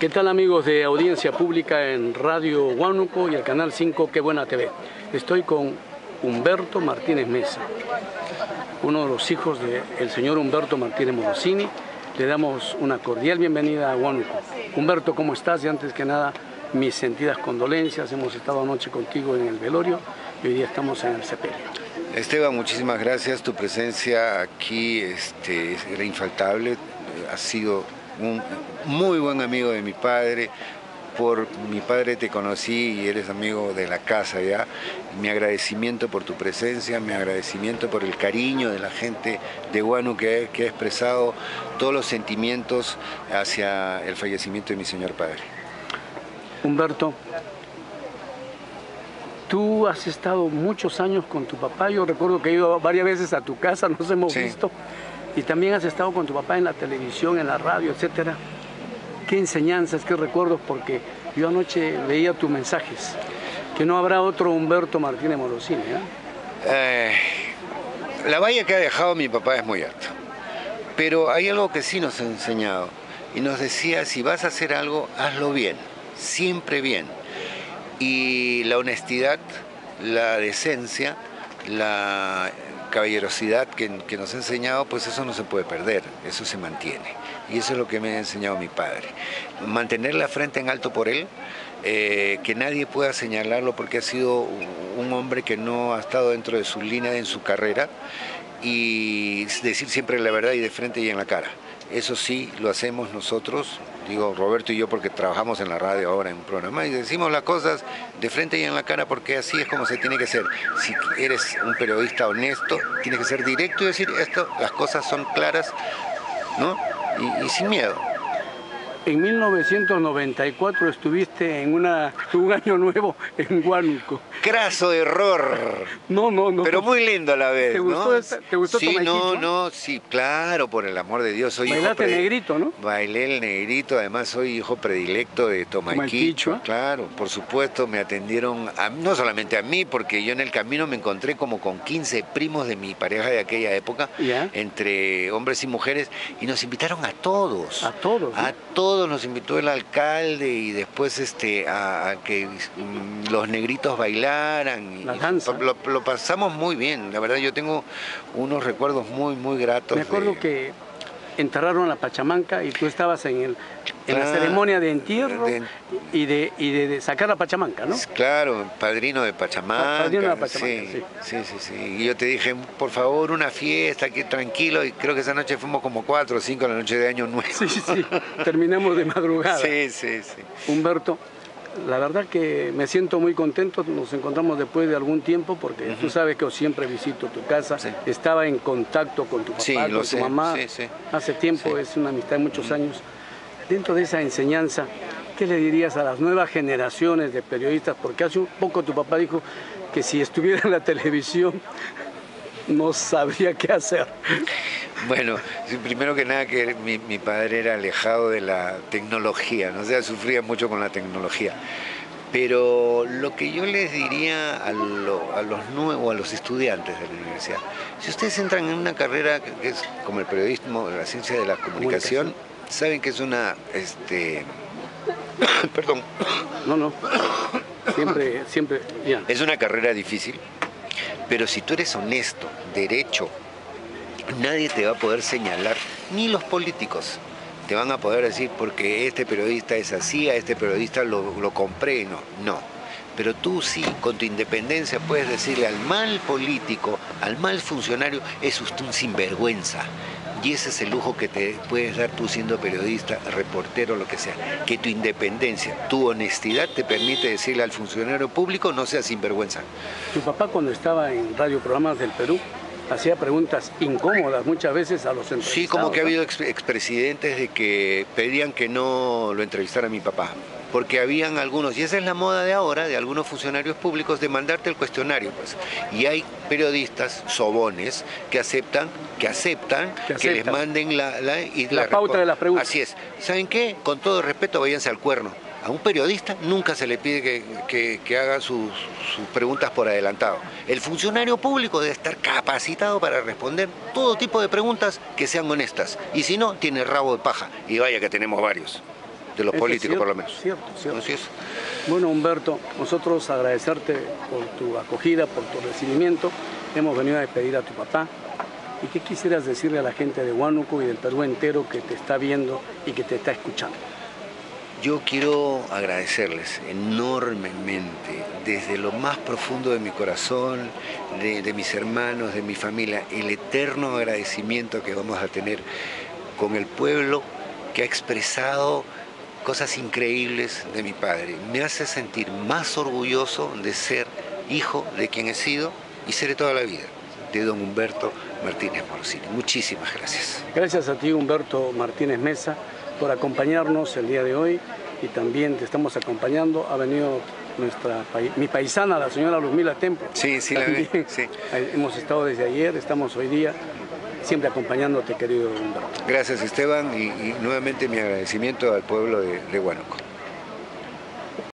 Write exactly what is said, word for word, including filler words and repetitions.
¿Qué tal, amigos de Audiencia Pública en Radio Huánuco y el Canal cinco Qué Buena T V? Estoy con Humberto Martínez Mesa, uno de los hijos del señor Humberto Martínez Morosini. Le damos una cordial bienvenida a Huánuco. Humberto, ¿cómo estás? Y antes que nada, mis sentidas condolencias. Hemos estado anoche contigo en el velorio y hoy día estamos en el sepelio. Esteban, muchísimas gracias. Tu presencia aquí este, era infaltable. Has sido un muy buen amigo de mi padre. Por mi padre te conocí y eres amigo de la casa ya. Mi agradecimiento por tu presencia, mi agradecimiento por el cariño de la gente de Huánuco que, que ha expresado todos los sentimientos hacia el fallecimiento de mi señor padre. Humberto, tú has estado muchos años con tu papá. Yo recuerdo que he ido varias veces a tu casa, nos hemos sí. visto. Y también has estado con tu papá en la televisión, en la radio, etcétera. ¿Qué enseñanzas, qué recuerdos? Porque yo anoche leía tus mensajes, que no habrá otro Humberto Martínez Morosini, ¿eh? Eh, la valla que ha dejado mi papá es muy alta, pero hay algo que sí nos ha enseñado, y nos decía, si vas a hacer algo, hazlo bien, siempre bien. Y la honestidad, la decencia, la caballerosidad que, que nos ha enseñado, pues eso no se puede perder, eso se mantiene. Y eso es lo que me ha enseñado mi padre. Mantener la frente en alto por él, eh, que nadie pueda señalarlo porque ha sido un hombre que no ha estado dentro de su línea, en su carrera, y decir siempre la verdad y de frente y en la cara. Eso sí, lo hacemos nosotros, digo Roberto y yo porque trabajamos en la radio ahora en un programa y decimos las cosas de frente y en la cara porque así es como se tiene que ser. Si eres un periodista honesto, tienes que ser directo y decir esto, las cosas son claras, ¿no? Y, y sin miedo. En mil novecientos noventa y cuatro estuviste en una, un año nuevo en Huánuco. Craso error. No, no, no. Pero muy lindo a la vez, ¿Te gustó, ¿no? esta, ¿te gustó Sí, Toma no, Quichua? no, sí, claro, por el amor de Dios. Soy Bailaste hijo pre... negrito, ¿no? Bailé el negrito, además soy hijo predilecto de Toma Toma Quichua, Quichua. Claro, por supuesto, me atendieron, a, no solamente a mí, porque yo en el camino me encontré como con quince primos de mi pareja de aquella época, ¿Ya? Entre hombres y mujeres, y nos invitaron a todos. A todos, ¿no? A todos nos invitó el alcalde y después este, a, a que mm, los negritos bailaran. Y, La danza. Lo, lo pasamos muy bien, la verdad yo tengo unos recuerdos muy, muy gratos. Me acuerdo de... que enterraron a la Pachamanca y tú estabas en, el, en Claro, la ceremonia de entierro de... y, de, y de, de sacar a Pachamanca, ¿no? Claro, padrino de Pachamanca. Padrino de Pachamanca, sí, sí. sí, sí, sí. Y yo te dije, por favor, una fiesta, aquí tranquilo. Y creo que esa noche fuimos como cuatro o cinco, la noche de Año Nuevo. Sí, sí, terminamos de madrugada. Sí, sí, sí. Humberto, la verdad que me siento muy contento. Nos encontramos después de algún tiempo porque uh-huh. tú sabes que yo siempre visito tu casa. Sí. Estaba en contacto con tu papá, sí, con lo tu sé. mamá. Sí, sí. Hace tiempo, sí. es una amistad de muchos uh-huh. años. Dentro de esa enseñanza, ¿qué le dirías a las nuevas generaciones de periodistas? Porque hace un poco tu papá dijo que si estuviera en la televisión no sabría qué hacer. Bueno, primero que nada que mi, mi padre era alejado de la tecnología, ¿no? O sea, sufría mucho con la tecnología. Pero lo que yo les diría a, lo, a los nuevos, a los estudiantes de la universidad, si ustedes entran en una carrera que es como el periodismo, la ciencia de la comunicación, comunicación. Saben que es una, este, perdón. No, no, siempre, siempre, ya. Es una carrera difícil, pero si tú eres honesto, derecho, nadie te va a poder señalar, ni los políticos te van a poder decir porque este periodista es así, a este periodista lo, lo compré, no, no. Pero tú sí, con tu independencia, puedes decirle al mal político, al mal funcionario, es usted un sinvergüenza. Y ese es el lujo que te puedes dar tú siendo periodista, reportero, lo que sea. Que tu independencia, tu honestidad te permite decirle al funcionario público, no seas sinvergüenza. Tu papá cuando estaba en Radio Programas del Perú, hacía preguntas incómodas muchas veces a los entrevistados. Sí, como que ha ¿no? habido ex expresidentes de que pedían que no lo entrevistara a mi papá. Porque habían algunos, y esa es la moda de ahora, de algunos funcionarios públicos, de mandarte el cuestionario, pues. Y hay periodistas sobones que aceptan, que aceptan, que, que les manden la, la, y la, la pauta de las preguntas. Así es. ¿Saben qué? Con todo respeto, váyanse al cuerno. A un periodista nunca se le pide que, que, que haga sus, sus preguntas por adelantado. El funcionario público debe estar capacitado para responder todo tipo de preguntas que sean honestas. Y si no, tiene rabo de paja. Y vaya que tenemos varios. de los Eso políticos es cierto, por lo menos. Cierto, cierto. Así es. Bueno, Humberto, nosotros agradecerte por tu acogida, por tu recibimiento. Hemos venido a despedir a tu papá. ¿Y qué quisieras decirle a la gente de Huánuco y del Perú entero que te está viendo y que te está escuchando? Yo quiero agradecerles enormemente, desde lo más profundo de mi corazón, de, de mis hermanos, de mi familia, el eterno agradecimiento que vamos a tener con el pueblo que ha expresado cosas increíbles de mi padre. Me hace sentir más orgulloso de ser hijo de quien he sido y seré toda la vida, de don Humberto Martínez Morosini. Muchísimas gracias. Gracias a ti, Humberto Martínez Mesa, por acompañarnos el día de hoy, y también te estamos acompañando. Ha venido nuestra mi paisana, la señora Luzmila Templo. Sí, sí, la vi. Sí. Hemos estado desde ayer, estamos hoy día, siempre acompañándote, querido Humberto. Gracias, Esteban, y, y nuevamente mi agradecimiento al pueblo de, de Huánuco.